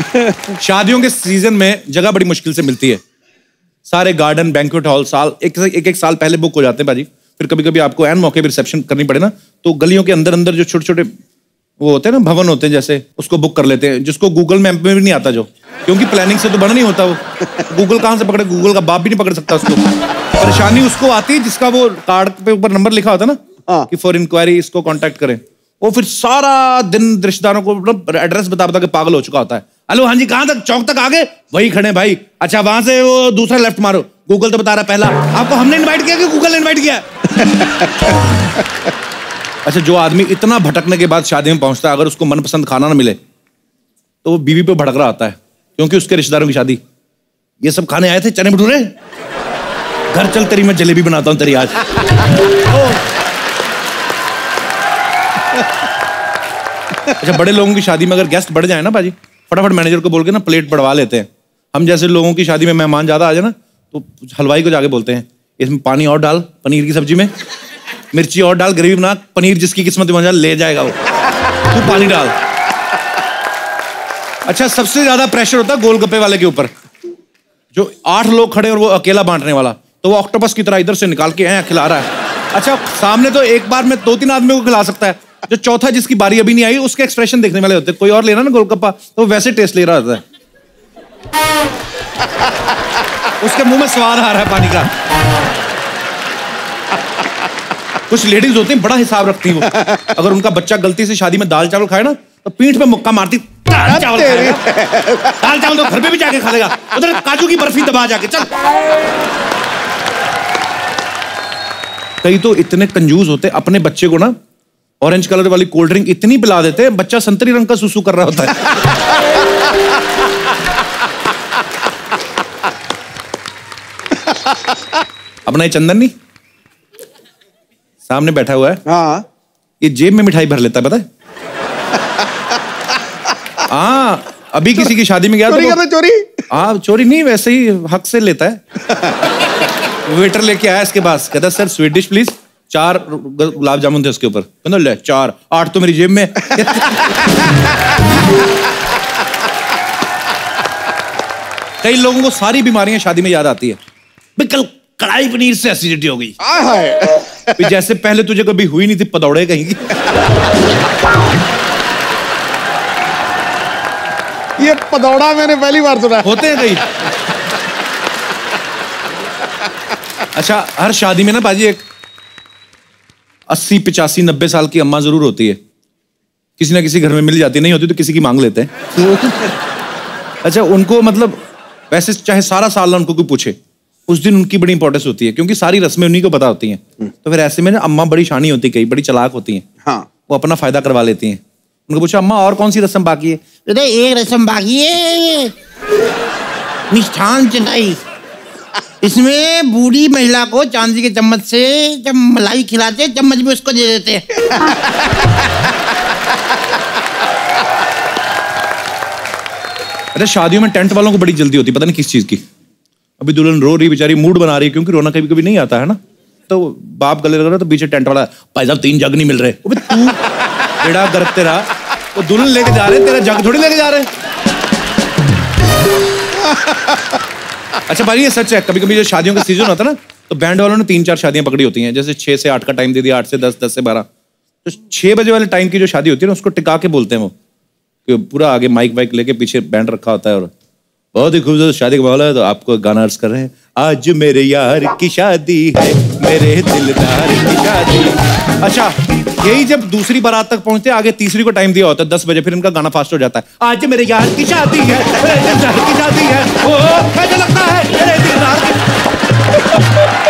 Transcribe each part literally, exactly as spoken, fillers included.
शादियों के सीजन में जगह बड़ी मुश्किल से मिलती है। सारे गार्डन, बैंक्वेट हॉल साल एक एक, एक साल पहले बुक हो जाते हैं भाजी। फिर कभी कभी आपको एन मौके पर रिसेप्शन करनी पड़े ना, तो गलियों के अंदर अंदर जो छोटे छोटे वो होते हैं ना, भवन होते हैं जैसे, उसको बुक कर लेते हैं, जिसको गूगल मैप में भी नहीं आता, जो क्योंकि प्लानिंग से तो बना नहीं होता वो। गूगल कहाँ से पकड़े, गूगल का बाप भी नहीं पकड़ सकता उसको। परेशानी उसको आती है जिसका वो कार्ड पे ऊपर नंबर लिखा होता है ना कि फॉर इंक्वायरी इसको कांटेक्ट करें। वो फिर सारा दिन रिश्तेदारों को एड्रेस बता बता के पागल हो चुका होता है। हेलो हाँ जी, कहाँ तक, चौक तक आ गए, वही खड़े भाई। अच्छा वहां से वो दूसरा लेफ्ट मारो, गूगल तो बता रहा पहला। आपको हमने इन्वाइट किया कि गूगल ने इन्वाइट किया? अच्छा, जो आदमी इतना भटकने के बाद शादी में पहुंचता है, अगर उसको मनपसंद खाना ना मिले तो वो बीवी पे भड़क रहा होता है, क्योंकि उसके रिश्तेदारों की शादी। ये सब खाने आए थे चने भटूरे, घर चल तेरी मैं जलेबी बनाता हूं तेरी आज। अच्छा, बड़े लोगों की शादी में अगर गेस्ट बढ़ जाए ना बाजी, फटाफट मैनेजर को बोल के ना प्लेट बढ़वा लेते हैं। हम जैसे लोगों की शादी में मेहमान ज्यादा आ जाए ना, तो हलवाई को जाके बोलते हैं इसमें पानी और डाल, पनीर की सब्जी में मिर्ची और डाल, ग्रेवी बना, पनीर जिसकी किस्मत में बन ले जाएगा वो, तू पानी डाल। अच्छा, सबसे ज्यादा प्रेशर होता है गोलगप्पे वाले के ऊपर, जो आठ लोग खड़े और वो अकेला बांटने वाला, तो वो ऑक्टोपस की तरह इधर से निकाल के ऐ खिला रहा है। अच्छा, सामने तो एक बार में दो तीन आदमी को खिला सकता है, जो चौथा जिसकी बारी अभी नहीं आई उसके एक्सप्रेशन देखने वाले होते हैं। कोई और लेना ना गोलगप्पा तो वैसे टेस्ट ले रहा होता है, उसके मुंह में स्वाद आ रहा है पानी का। कुछ लेडीज होती हैं बड़ा हिसाब रखती हैं वो, अगर उनका बच्चा गलती से शादी में दाल चावल खाए ना तो पीठ पे मुक्का मारती, दाल चावल दाल चावल तो घर पे भी जाके खा लेगा, उधर काजू की बर्फी दबा जाके चल। कई तो इतने कंजूस होते, अपने बच्चे को ना ऑरेंज कलर वाली कोल्ड ड्रिंक इतनी पिला देते हैं, बच्चा संतरी रंग का सुसु कर रहा होता है। अपना ये चंदन नहीं सामने बैठा हुआ है, हाँ, ये जेब में मिठाई भर लेता है, पता है? हाँ, अभी किसी की शादी में गया चोरी तो चोरी हाँ, चोरी नहीं, वैसे ही हक से लेता है। वेटर लेके आया इसके पास, कहता सर स्वीट डिश प्लीज, चार गुलाब जामुन थे उसके ऊपर, कहता ले चार, आठ तो मेरी जेब में। कई लोगों को सारी बीमारियां शादी में याद आती है, कल कढ़ाई पनीर से एसिडिटी हो गई, जैसे पहले तुझे कभी हुई नहीं थी पदौड़े कहीं की। ये पदौड़ा मैंने पहली बार सुना। होते हैं कई। अच्छा, हर शादी में ना बाजी एक अस्सी पिचासी नब्बे साल की अम्मा जरूर होती है, किसी ना किसी घर में मिल जाती है, नहीं होती तो किसी की मांग लेते हैं। अच्छा, उनको मतलब वैसे चाहे सारा साल ना उनको कोई पूछे, उस दिन उनकी बड़ी इंपॉर्टेंस होती है, क्योंकि सारी रस्में उन्हीं को पता होती हैं। तो फिर ऐसे में ना अम्मा बड़ी शानी होती है, कई बड़ी चालाक होती हैं, हाँ, वो अपना फायदा करवा लेती हैं। उनको पूछा अम्मा और कौन सी रस्म बाकी है? अरे एक रस्म बाकी है, मिष्ठान चटाई, इसमें बूढ़ी महिला को चांदी के चम्मच से जब मलाई खिलाते चम्मच भी उसको दे देते हैं। अरे शादियों में टेंट वालों को बड़ी जल्दी होती है, पता नहीं किस चीज की। अभी दुल्हन रो रही बेचारी, मूड बना रही है, क्योंकि रोना कभी कभी नहीं आता है ना, तो बाप गले लग रहा है तो पीछे टेंट वाला, भाई साहब तीन जग नहीं मिल रहे। तू बेड़ा गर्भ तेरा, वो दुल्हन लेके जा रहे, तेरा जग थोड़ी लेके जा रहे। अच्छा भाई, ये सच है, कभी कभी जो शादियों का सीजन होता है ना, तो बैंड वालों ने तीन चार शादियां पकड़ी होती हैं, जैसे छह से आठ का टाइम दे दिया, आठ से दस, दस से बारह, तो छह बजे वाले टाइम की जो शादी होती है ना, उसको टिका के बोलते हैं वो, कि पूरा आगे माइक वाइक लेके पीछे बैंड रखा होता है, और बहुत ही खूबसूरत शादी का माहौल है। तो आपको गाना अर्ज कर रहे हैं, आज मेरे यार की शादी है, मेरे दिलदार की शादी। अच्छा, यही जब दूसरी बारात तक पहुंचते हैं, आगे तीसरी को टाइम दिया होता है दस बजे, फिर इनका गाना फास्ट हो जाता है, आज मेरे यार की शादी है, मेरे दिलदार की शादी है, ओ कैसा लगता है मेरे दिलदार की।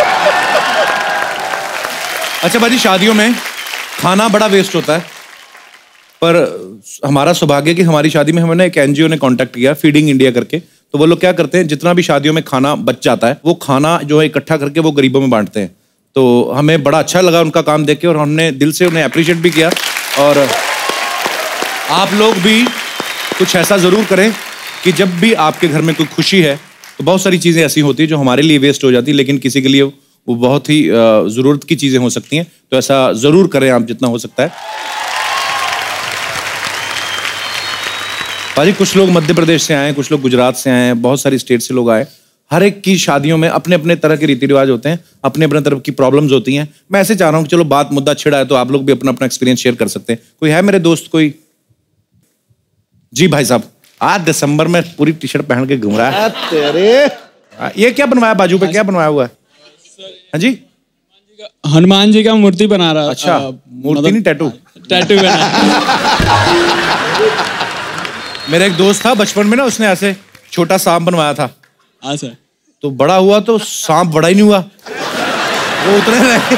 अच्छा भाई, शादियों में खाना बड़ा वेस्ट होता है, पर हमारा सौभाग्य कि हमारी शादी में हमें एक एनजीओ ने कांटेक्ट किया, फीडिंग इंडिया करके। तो वो लोग क्या करते हैं, जितना भी शादियों में खाना बच जाता है, वो खाना जो है इकट्ठा करके वो गरीबों में बांटते हैं। तो हमें बड़ा अच्छा लगा उनका काम देख के, और हमने दिल से उन्हें अप्रिशिएट भी किया। और आप लोग भी कुछ ऐसा जरूर करें कि जब भी आपके घर में कोई खुशी है, तो बहुत सारी चीजें ऐसी होती है जो हमारे लिए वेस्ट हो जाती है, लेकिन किसी के लिए वो बहुत ही जरूरत की चीजें हो सकती हैं। तो ऐसा जरूर करें आप जितना हो सकता है। भाजी कुछ लोग मध्य प्रदेश से आए, कुछ लोग गुजरात से आए, बहुत सारी स्टेट से लोग आए। हर एक की शादियों में अपने अपने तरह के रीति रिवाज होते हैं, अपने अपने तरफ की प्रॉब्लम्स होती हैं। मैं ऐसे चाह रहा हूँ कि चलो बात मुद्दा छिड़ा है तो आप लोग भी अपना अपना एक्सपीरियंस शेयर कर सकते हैं। कोई है मेरे दोस्त कोई? जी भाई साहब, आज दिसंबर में पूरी टी शर्ट पहन के घूम रहा है। तेरे ये क्या बनवाया बाजू पे, क्या बनवाया हुआ है? हाँ जी, हनुमान जी का मूर्ति बना रहा है। अच्छा, मूर्ति नहीं, टैटू टैटू बना। मेरा एक दोस्त था बचपन में ना, उसने ऐसे छोटा सांप बनवाया था। हाँ सर। तो बड़ा हुआ तो सांप बड़ा ही नहीं हुआ, वो उतने रहे।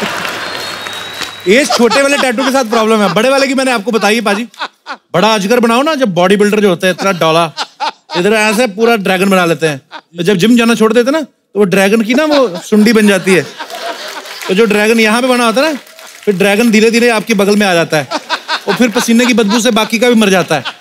ये छोटे वाले टैटू के साथ प्रॉब्लम है, बड़े वाले की मैंने आपको बताई है पाजी। बड़ा अजगर बनाओ ना, जब बॉडी बिल्डर जो होते हैं इतना डॉला इधर ऐसे पूरा ड्रैगन बना लेते हैं, तो जब जिम जाना छोड़ देते ना तो वो ड्रैगन की ना वो सुंडी बन जाती है। तो जो ड्रैगन यहाँ पे बना होता है ना, फिर ड्रैगन धीरे धीरे आपके बगल में आ जाता है और फिर पसीने की बदबू से बाकी का भी मर जाता है।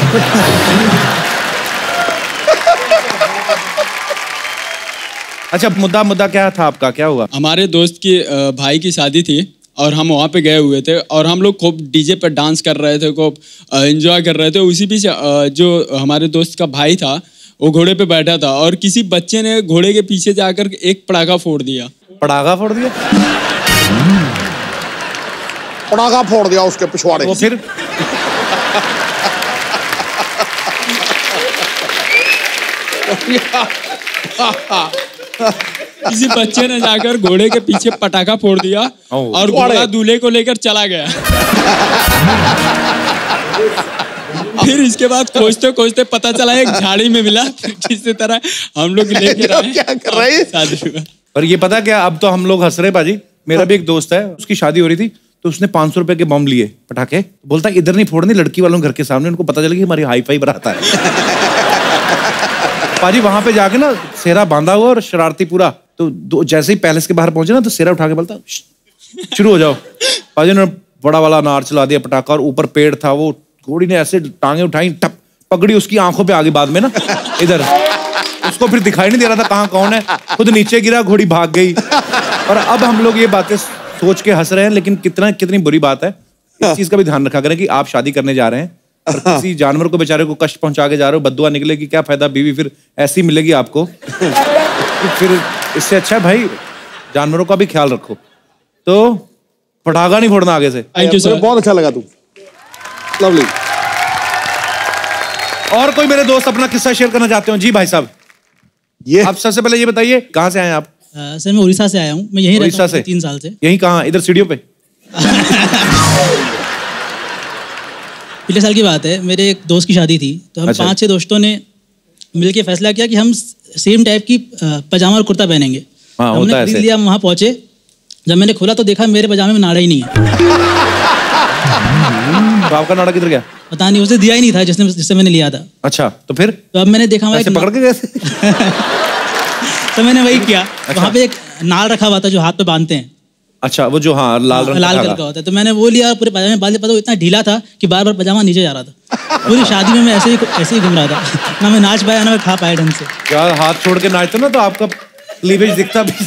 अच्छा, मुद्दा मुद्दा क्या था आपका, क्या हुआ? हमारे दोस्त की भाई की शादी थी और हम वहाँ पे गए हुए थे और हम लोग खूब डीजे पर डांस कर रहे थे, खूब एंजॉय कर रहे थे। उसी बीच जो हमारे दोस्त का भाई था वो घोड़े पे बैठा था और किसी बच्चे ने घोड़े के पीछे जाकर एक पटाखा फोड़ दिया। पटाखा फोड़ दिया? पटाखा फोड़ दिया उसके पिछवाड़े। वो फिर किसी बच्चे ने जाकर घोड़े के पीछे पटाखा फोड़ दिया और घोड़ा दूल्हे को लेकर चला गया। फिर इसके बाद खोजते खोजते पता चला एक झाड़ी में मिला, किसी तरह हम लोग लेकर आए। क्या कर रहे हैं? और ये पता क्या, अब तो हम लोग हंस रहे बाजी। मेरा भी एक दोस्त है, उसकी शादी हो रही थी तो उसने पांच सौ रुपए के बम लिए पटाखे। बोलता इधर नहीं फोड़नी, लड़की वालों घर के सामने, उनको पता चला कि हमारी हाई फाई बरात है। पाजी वहां पे जाके ना सेहरा बांधा हुआ और शरारती पूरा, तो जैसे ही पैलेस के बाहर पहुंचे ना तो सेहरा उठा के बोलता शुरू हो जाओ। पाजी ने बड़ा वाला अनार चला दिया पटाखा, और ऊपर पेड़ था, वो घोड़ी ने ऐसे टांगे उठाई, टप पकड़ी उसकी आंखों पे आगे बाद में ना इधर, उसको फिर दिखाई नहीं दे रहा था कहाँ कौन है, खुद नीचे गिरा, घोड़ी भाग गई। और अब हम लोग ये बातें सोच के हंस रहे हैं, लेकिन कितना कितनी बुरी बात है। इस चीज का भी ध्यान रखा करें कि आप शादी करने जा रहे हैं और किसी जानवर को बेचारे को कष्ट पहुंचा के जा रहे हो, बद्दुआ निकलेगी, क्या फायदा, बीवी फिर ऐसी मिलेगी आपको। फिर इससे अच्छा है भाई जानवरों का भी ख्याल रखो। तो पटाखा नहीं फोड़ना आगे से। थैंक यू सर, बहुत अच्छा लगा तू, लवली। और कोई मेरे दोस्त अपना किस्सा शेयर करना चाहते हो? जी भाई साहब, ये आप सबसे पहले ये बताइए कहाँ से आए आप? Uh, सर मैं उड़ीसा से आया हूँ, मैं यहीं रहता हूँ तीन साल से। यहीं कहाँ? इधर सीढ़ियों पे? पिछले साल की बात है, मेरे एक दोस्त की शादी थी, तो हम अच्छा। पांच छह दोस्तों ने मिलके फैसला किया कि हम सेम टाइप की पजामा और कुर्ता पहनेंगे। हाँ, हमने खरीद लिया, हम वहाँ पहुंचे, जब मैंने खोला तो देखा मेरे पजामे में नाड़ा ही नहीं है। तो आपका नाड़ा किधर गया? पता नहीं, उसे दिया ही नहीं था जिसने जिससे मैंने लिया था। अच्छा, तो फिर? तो अब मैंने देखा ऐसे पकड़ के कैसे? तो मैंने वही किया। अच्छा। वहाँ पे एक नाल रखा हुआ था जो हाथ पे बांधते हैं। अच्छा, वो जो हाँ लाल रंग लाल कलर का होता है, तो मैंने वो लिया, पूरे पजामे बांध लिया। पता इतना ढीला था कि बार बार पजामा नीचे जा रहा था। पूरी शादी में मैं ऐसे ही ऐसे ही घूम रहा था, ना मैं नाच पाया ना मैं खा पाया ढंग से। यार हाथ छोड़ के नाचते ना तो आपका क्लीवेज दिखता भी।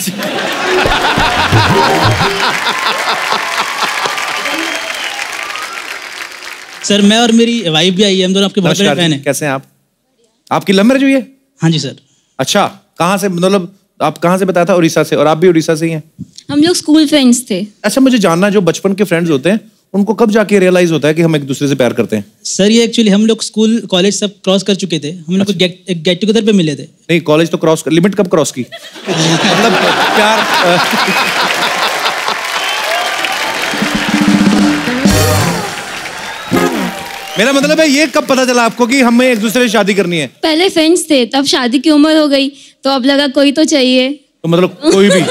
सर मैं और मेरी वाइफ भी आई है, हम दोनों आपके बहुत बड़े फैन हैं। कैसे हैं आप? आपकी लव मैरिज हुई है? हाँ जी सर। अच्छा, कहाँ से, मतलब आप कहाँ से बताया था? उड़ीसा से। और आप भी उड़ीसा से ही हैं? हम लोग स्कूल फ्रेंड्स थे। अच्छा, मुझे जानना, जो बचपन के फ्रेंड्स होते हैं उनको कब जाके रियलाइज होता है कि हम एक दूसरे से प्यार करते हैं? सर ये एक्चुअली हम लोग स्कूल कॉलेज सब क्रॉस कर चुके थे, हम लोग अच्छा। गेट गेट टुगेदर पे मिले थे। नहीं, कॉलेज तो क्रॉस, लिमिट कब क्रॉस की? मतलब प्यार मेरा मतलब है ये कब पता चला आपको कि हमें एक दूसरे से शादी करनी है? पहले फ्रेंड्स थे, तब शादी की उम्र हो गई तो अब लगा कोई तो चाहिए। तो मतलब कोई भी?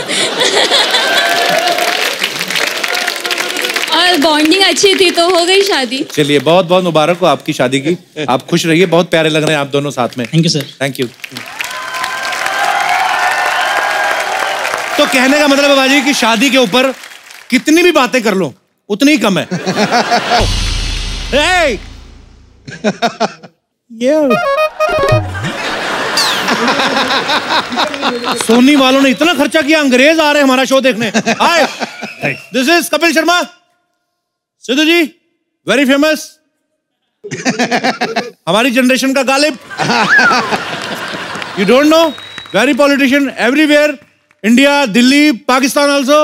और बॉन्डिंग अच्छी थी तो हो गई शादी। चलिए, बहुत बहुत मुबारक हो आपकी शादी की। आप खुश रहिए, बहुत प्यारे लग रहे हैं आप दोनों साथ में। Thank you sir. Thank you. तो कहने का मतलब है बाजी कि शादी के ऊपर कितनी भी बातें कर लो उतनी ही कम है। hey! सोनी वालों ने इतना खर्चा किया, अंग्रेज आ रहे हैं हमारा शो देखने। Hi, this is Kapil Sharma. Sidhu ji, very famous. हमारी जनरेशन का Ghalib. You don't know, very politician everywhere, India, Delhi, Pakistan also.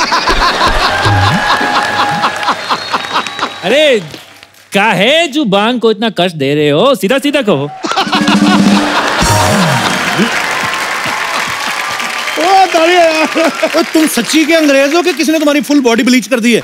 अरे काहे जुबान को इतना कष्ट दे रहे हो, सीधा सीधा कहो। ओ ओ, तुम सच्ची के अंग्रेज हो कि किसी ने तुम्हारी फुल बॉडी ब्लीच कर दी है?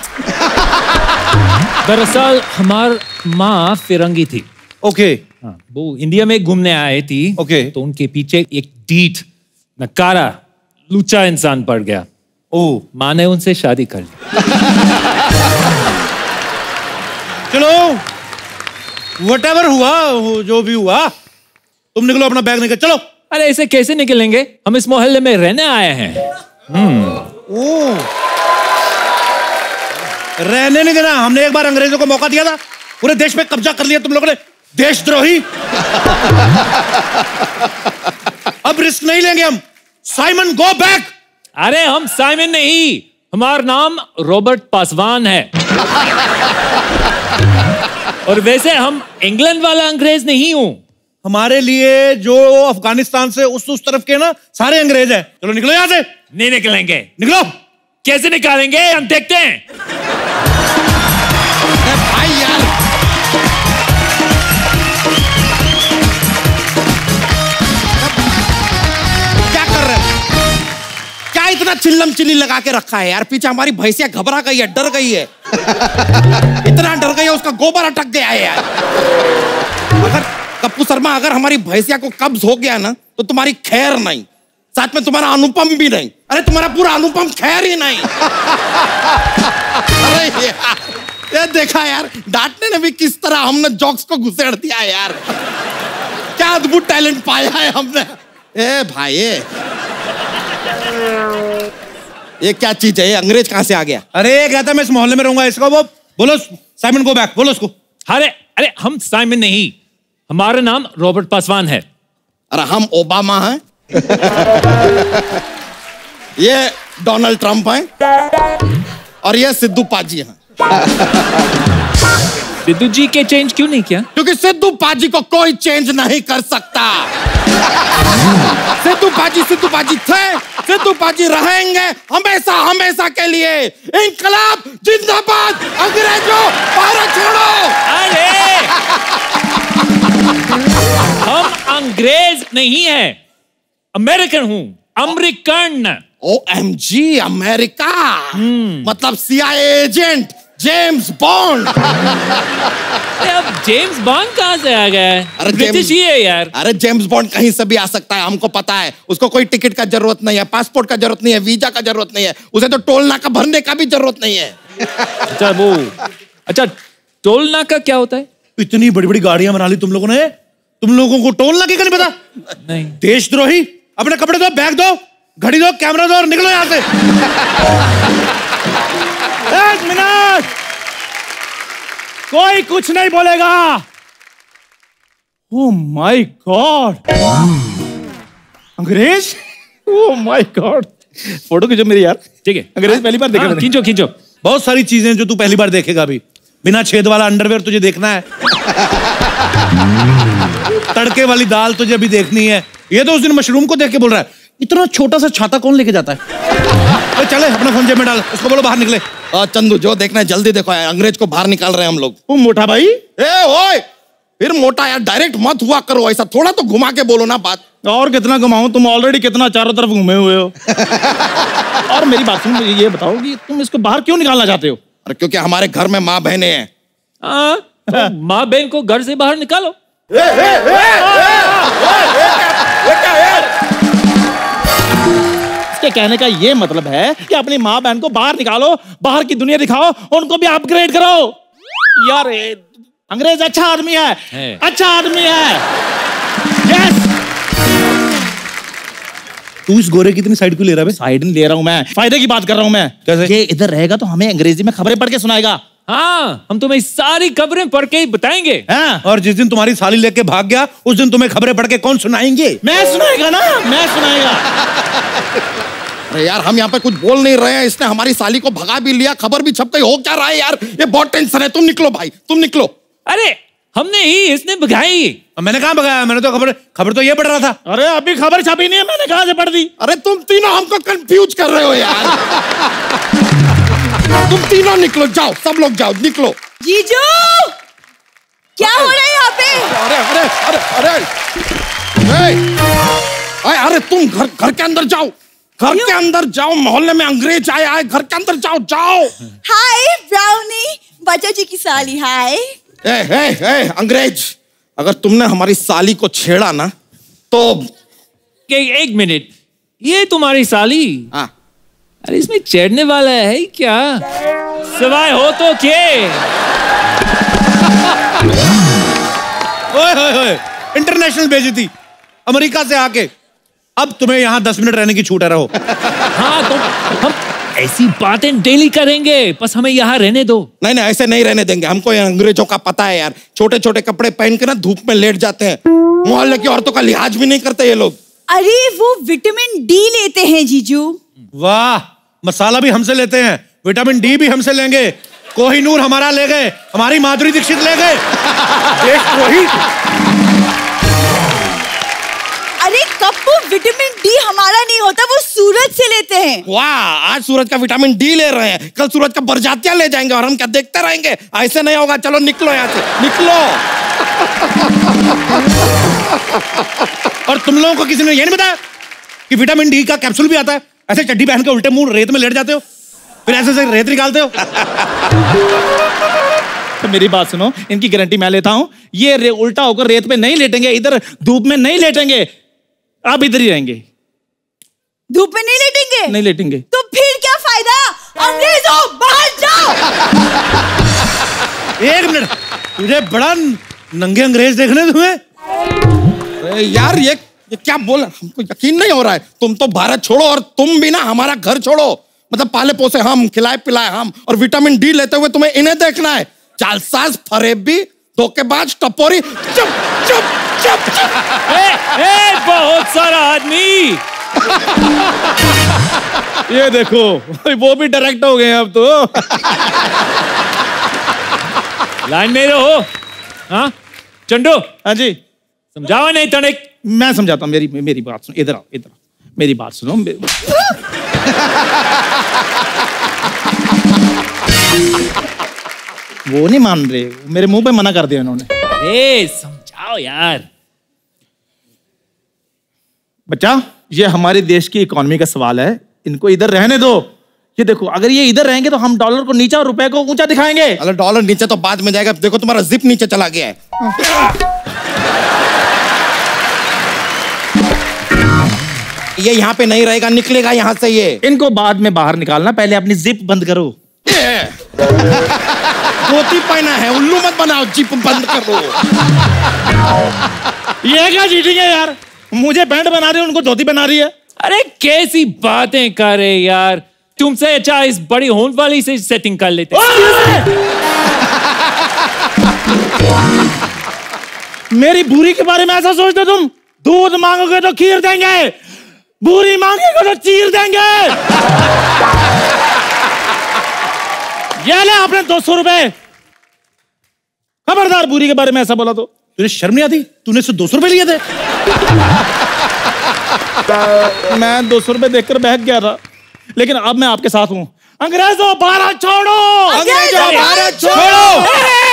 दरअसल हमार माँ फिरंगी थी। ओके। हाँ, वो इंडिया में घूमने आए थी। ओके। तो उनके पीछे एक डीठ नकारा लूचा इंसान पड़ गया। ओ, माँ ने उनसे शादी कर ली। चलो व्हाटएवर हुआ, जो भी हुआ, तुम निकलो, अपना बैग निकल चलो। अरे ऐसे कैसे निकलेंगे, हम इस मोहल्ले में रहने आए हैं। ओ, रहने नहीं देना। हमने एक बार अंग्रेजों को मौका दिया था, पूरे देश पे कब्जा कर लिया तुम लोगों ने, देशद्रोही। अब रिस्क नहीं लेंगे हम। Simon go back. अरे हम साइमन नहीं, हमारा नाम रॉबर्ट पासवान है। और वैसे हम इंग्लैंड वाला अंग्रेज नहीं हूं। हमारे लिए जो अफगानिस्तान से उस उस तरफ के ना सारे अंग्रेज हैं। चलो निकलो यहां से। नहीं निकलेंगे। निकलो। कैसे निकालेंगे, हम देखते हैं। भाई यार, क्या कर रहे हो? क्या इतना चिल्लम चिल्ली लगा के रखा है यार? पीछे हमारी भैंसिया घबरा गई है, डर गई है। इतना डर गई है, उसका गोबर अटक गया है यार। अगर कप्पू शर्मा, अगर हमारी भैंसिया को कब्ज हो गया ना, तो तुम्हारी खैर नहीं, साथ में तुम्हारा अनुपम भी नहीं। अरे तुम्हारा पूरा अनुपम खैर ही नहीं। अरे यार, ये देखा यार, डांटने ने भी किस तरह हमने जोक्स को घुसेड़ दिया यार। क्या अद्भुत टैलेंट पाया है हमने। ए भाई, ये ये क्या चीज है? ये अंग्रेज कहां से आ गया? अरे कहता मैं इस मोहल्ले में रहूंगा, इसको वो बोलो साइमन गो बैक, बोलो उसको। अरे अरे हम साइमन नहीं, हमारा नाम रॉबर्ट पासवान है। अरे हम ओबामा हैं। ये डोनाल्ड ट्रंप हैं और ये सिद्धू पाजी हैं। सिद्धू जी के चेंज क्यों नहीं किया? क्योंकि सिद्धू पाजी को कोई चेंज नहीं कर सकता। सिद्धू पाजी सिद्धू पाजी थे, सिद्धू पाजी रहेंगे हमेशा हमेशा के लिए। इंकलाब जिंदाबाद, अंग्रेजों भारत छोड़ो। अरे हम अंग्रेज नहीं है, अमेरिकन हूं, American. O M G, America, मतलब सीआईए एजेंट जेम्स बॉन्ड। अरे अब जेम्स बॉन्ड कहां से आ गया है? अरे ब्रिटिश ही है यार। अरे जेम्स बॉन्ड कहीं से भी आ सकता है, हमको पता है। उसको कोई टिकट का जरूरत नहीं है, पासपोर्ट का जरूरत नहीं है, वीजा का जरूरत नहीं है, उसे तो टोल नाका भरने का भी जरूरत नहीं है। अच्छा वो, अच्छा टोल नाका क्या होता है? इतनी बड़ी बड़ी गाड़ियां बना ली तुम लोगों ने, तुम लोगों को टोल नाके का नहीं पता? नहीं। देशद्रोही, अपने कपड़े दो, बैग दो, घड़ी दो, कैमरा दो और निकलो यहां से। एक मिनट, कोई कुछ नहीं बोलेगा। ओह माय गॉड, अंग्रेज। ओह माय गॉड, फोटो खींचो मेरी यार। ठीक है, अंग्रेज पहली बार देखा मैंने। खींचो खींचो। बहुत सारी चीजें जो तू पहली बार देखेगा अभी। बिना छेद वाला अंडरवेयर तुझे देखना है। तड़के वाली दाल तुझे अभी देखनी है। ये तो उस दिन मशरूम को देख के बोल रहा है, इतना छोटा सा छाता कौन लेके जाता है? चले अपना फोन जेब में डाल, उसको बोलो बाहर निकले। आ, चंदू जो देखना है जल्दी देखो, अंग्रेज को बाहर निकाल रहे हैं हम लोग। तू मोटा भाई। ए ओए, फिर मोटा यार, डायरेक्ट मत हुआ करो ऐसा, थोड़ा तो घुमा के बोलो ना बात। और कितना घुमाऊं, तुम ऑलरेडी कितना चारों तरफ घूमे हुए हो। और मेरी बात सुन, मुझे ये बताओ कि तुम इसको बाहर क्यों निकालना चाहते हो? अरे क्योंकि हमारे घर में माँ बहनें हैं। हाँ, तो माँ बहन को घर से बाहर निकालो। ए, ए, ए, ए, इसके कहने का ये मतलब है कि अपनी माँ बहन को बाहर निकालो, बाहर की दुनिया दिखाओ, उनको भी अपग्रेड करो। यार अंग्रेज अच्छा आदमी है, है। अच्छा आदमी है। यस। तू इस गोरे की इतनी साइड क्यों ले रहा है? साइड नहीं ले रहा हूं मैं, फायदे की बात कर रहा हूं मैं। कैसे? ये इधर रहेगा तो हमें अंग्रेजी में खबरें पढ़ के सुनाएगा। हाँ, हम तुम्हें सारी खबरें पढ़ के ही बताएंगे। हाँ, और जिस दिन तुम्हारी साली लेके भाग गया, उस दिन तुम्हें खबरें पढ़ के कौन सुनाएंगे? मैं सुनाएगा ना, मैं सुनाएगा। अरे यार हम यहाँ पे कुछ बोल नहीं रहे हैं, इसने हमारी साली को भगा भी लिया, खबर भी छप गई, हो क्या रहा है यार? ये बहुत टेंशन है। तुम निकलो भाई, तुम निकलो। अरे हमने ही, इसने भगाई। मैंने कहाँ भगाया? मैंने तो खबर खबर तो ये पढ़ रहा था। अरे अभी खबर छपी नहीं है, मैंने कहाँ से पढ़ दी? अरे तुम तीनों हमको कंफ्यूज कर रहे हो यार। तुम तीनों निकलो, जाओ, सब लोग जाओ, निकलो। जीजू क्या हो रहा है यहाँ पे? अरे अरे अरे अरे अरे अरे तुम घर घर के अंदर जाओ, घर के अंदर जाओ। मोहल्ले में अंग्रेज आए आए, घर के अंदर जाओ, जाओ। हाय ब्राउनी, बच्चा जी की साली। हाय। ए, ए, ए, अंग्रेज, अगर तुमने हमारी साली को छेड़ा ना तो एक मिनट, ये तुम्हारी साली? हाँ। अरे इसमें छेड़ने वाला है क्या? सिवाय हो तो के। ओए ओए ओए, इंटरनेशनल बेइज्जती, अमेरिका से आके। अब तुम्हें यहाँ दस मिनट रहने की छूट है, रहो। हाँ तो हम ऐसी बातें डेली करेंगे, बस हमें यहाँ रहने दो। नहीं नहीं, ऐसे नहीं रहने देंगे। हमको ये अंग्रेजों का पता है यार, छोटे छोटे कपड़े पहन के ना धूप में लेट जाते हैं। मोहल्ले की औरतों का लिहाज भी नहीं करते ये लोग। अरे वो विटामिन डी लेते हैं जीजू। वाह, मसाला भी हमसे लेते हैं, विटामिन डी भी हमसे लेंगे। कोहिनूर हमारा ले गए, हमारी माधुरी दीक्षित ले गए। अरे कप्पू, विटामिन डी हमारा नहीं होता, वो सूरज से लेते हैं। वाह, आज सूरज का विटामिन डी ले रहे हैं, कल सूरज का बरजातियां ले जाएंगे और हम क्या देखते रहेंगे? ऐसे नहीं होगा। चलो निकलो यहाँ से, निकलो। और तुम लोगों को किसी ने ये नहीं बताया कि विटामिन डी का कैप्सूल भी आता है? ऐसे चड्डी पहन के उल्टे मुंह रेत में लेट जाते हो, फिर ऐसे से रेत निकालते हो। तो मेरी बात सुनो, इनकी गारंटी मैं लेता हूं, ये रे, उल्टा होकर रेत पे नहीं लेटेंगे, इधर धूप में नहीं लेटेंगे, आप इधर ही रहेंगे। धूप में नहीं लेटेंगे? नहीं लेटेंगे। तो फिर क्या फायदा? अंग्रेजों बाहर जाओ। एक मिनट, तुझे बड़ा नंगे अंग्रेज देखने तुम्हें? अरे यार ये ये क्या बोल, हमको यकीन नहीं हो रहा है। तुम तो भारत छोड़ो और तुम भी ना हमारा घर छोड़ो। मतलब पाले पोसे हम, खिलाए पिलाए हम, और विटामिन डी लेते हुए तुम्हें इन्हें देखना है। जालसाज, फरेबी, धोखेबाज, टपोरी। चुप चुप चुप चुप। ए, ए, बहुत सारा आदमी। ये देखो, वो भी डायरेक्ट हो गए अब तो। लाइन में रहो। हाँ चंडू। हाँ जी, समझावा नहीं तनिक। मैं समझाता हूँ, मेरी मेरी बात सुनो, इधर आओ, इधर आओ, मेरी बात सुनो। वो नहीं मान रहे, मेरे मुंह पे मना कर दिया इन्होंने। ए समझाओ यार। बच्चा, ये हमारे देश की इकोनॉमी का सवाल है, इनको इधर रहने दो। ये देखो, अगर ये इधर रहेंगे तो हम डॉलर को नीचा और रुपए को ऊंचा दिखाएंगे। अरे डॉलर नीचे तो बाद में जाएगा। देखो तुम्हारा जिप नीचे चला गया है। ये यहाँ पे नहीं रहेगा, निकलेगा यहाँ से ये। इनको बाद में बाहर निकालना, पहले अपनी जिप बंद करो। धोती पहना है, उल्लू मत बनाओ, जिप बंद करो। ये क्या चीटिंग है यार? मुझे पैंट बना रही है, उनको धोती बना रही है। अरे कैसी बातें कर रहे यार, तुमसे अच्छा इस बड़ी होन वाली से सेटिंग कर लेते। मेरी भूरी के बारे में ऐसा सोचते तुम? दूध मांगोगे तो खीर देंगे, भूरी मांगोगे तो चीर देंगे। ये ले आपने दो सौ रुपए। खबरदार भूरी के बारे में ऐसा बोला तो। तुझे शर्म नहीं आती? तूने इससे दो सौ रुपए लिए थे? मैं दो सौ रुपए देखकर बहक गया था, लेकिन अब मैं आपके साथ हूं। अंग्रेजों भारत छोड़ो! अंग्रेजों भारत छोड़ो!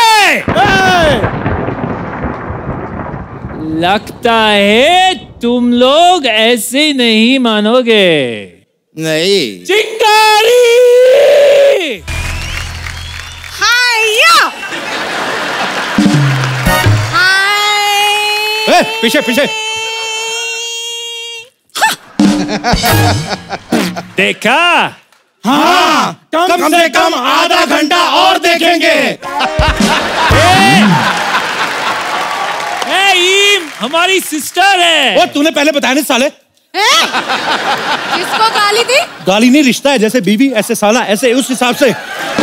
लगता है तुम लोग ऐसे नहीं मानोगे। नहीं। चिंगारी! हाया! हाय! ए, पीछे पीछे। देखा? हाँ, कम, कम से कम आधा घंटा और देखेंगे। ए, ए, ईम, हमारी सिस्टर है। वो तूने पहले बताया नहीं साले? किसको गाली दी? गाली नहीं, रिश्ता है, जैसे बीवी ऐसे साला, ऐसे उस हिसाब से।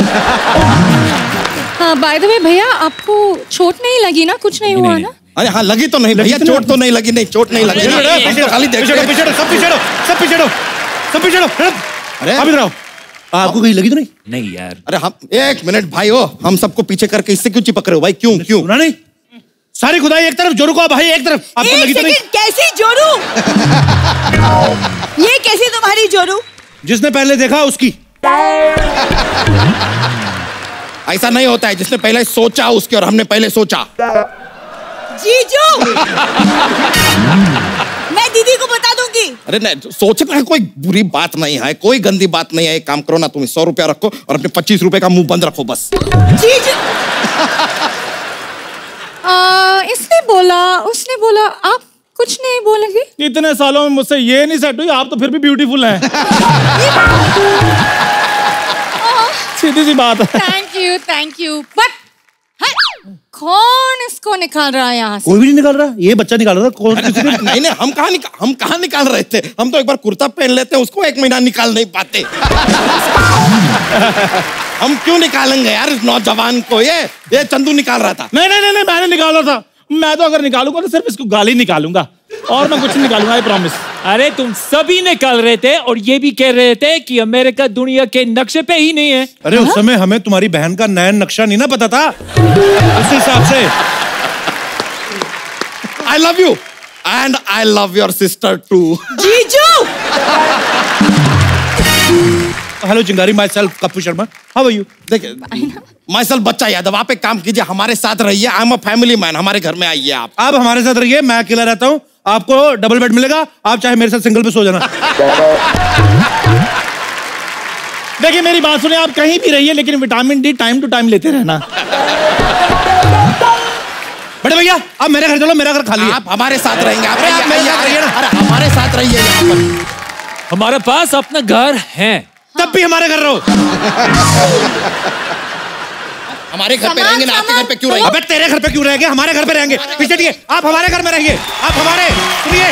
हाँ, बाय द वे भैया, आपको चोट नहीं लगी ना? कुछ नहीं, नहीं हुआ नहीं, ना? अरे हाँ, लगी तो नहीं भैया, चोट तो नहीं लगी। नहीं, चोट नहीं लगी। खाली देख पीछे पीछे सब पीछे सब पीछे सब पीछे। अरे आप इधर आओ। आपको कहीं लगी तो नहीं? नहीं यार। अरे हम एक मिनट भाई हो, हम सबको पीछे करके इससे क्यों चिपक रहे हो भाई? क्यों क्यों? सुना नहीं? सारी खुदाई एक तरफ, जोरू को भाई एक तरफ। आपको एक लगी तो नहीं? सेकंड, कैसी जोरू? ये कैसी तुम्हारी जोरू? जिसने पहले देखा उसकी। ऐसा नहीं होता है, जिसने पहले सोचा उसके और हमने पहले सोचा। जीजू मैं दीदी को बता दूंगी। अरे नहीं, सोचना कोई बुरी बात नहीं है, कोई गंदी बात नहीं है। एक काम करो ना, तुम सौ रुपया रखो और अपने पच्चीस रुपए का मुंह बंद रखो बस। जीजू आ, इसने बोला, उसने बोला, आप कुछ नहीं बोलेंगे? इतने सालों में मुझसे ये नहीं सेट हुई, आप तो फिर भी ब्यूटीफुल हैं। सीधी सी बात है। Thank you, thank you. But कौन इसको निकाल रहा है यहाँ से? कोई भी नहीं निकाल रहा, ये बच्चा निकाल रहा था। कौन किसी ने? नहीं नहीं, हम कहाँ निकाल हम कहाँ निकाल रहे थे? हम तो एक बार कुर्ता पहन लेते हैं, उसको एक महीना निकाल नहीं पाते। हम क्यों निकालेंगे यार इस नौजवान को? ये ये चंदू निकाल रहा था। नहीं नहीं नहीं, मैंने निकाला था। मैं तो अगर निकालूंगा तो सिर्फ इसको गाली निकालूंगा और मैं कुछ नहीं निकालूंगा, आई प्रॉमिस। अरे तुम सभी निकाल रहे थे और ये भी कह रहे थे कि अमेरिका दुनिया के नक्शे पे ही नहीं है। अरे उस समय हमें तुम्हारी बहन का नया नक्शा नहीं ना पता था, उस हिसाब से। I love you and I love your sister too. जीजू हेलो चिंगारी, myself Kapil Sharma, how are you? देखिए, माई सेल्फ बच्चा यादव, आप एक काम कीजिए, हमारे साथ रहिए। I am a family man, हमारे घर में आइए आप। आप हमारे साथ रहिए, मैं अकेला रहता हूँ, आपको डबल बेड मिलेगा, आप चाहे मेरे साथ सिंगल पे सो जाना। देखिए मेरी बात सुनिए, आप कहीं भी रहिए लेकिन vitamin D time to time लेते रहना। बड़े भैया आप मेरे घर चलो, मेरा घर खाली है। आप हमारे साथ रहेंगे, आप अरे आप मेरे साथ रहिए ना। अरे हमारे साथ रहिए यहाँ पर। हमारे पास अपना घर है, तब भी हमारे घर रहो। हमारे घर पे रहेंगे ना, आपके घर पे क्यों रहेंगे? अबे तेरे घर पे क्यों रहेंगे? हमारे घर पे रहेंगे। पीछे ठीक है, आप हमारे घर में रहिए, आप हमारे सुनिए।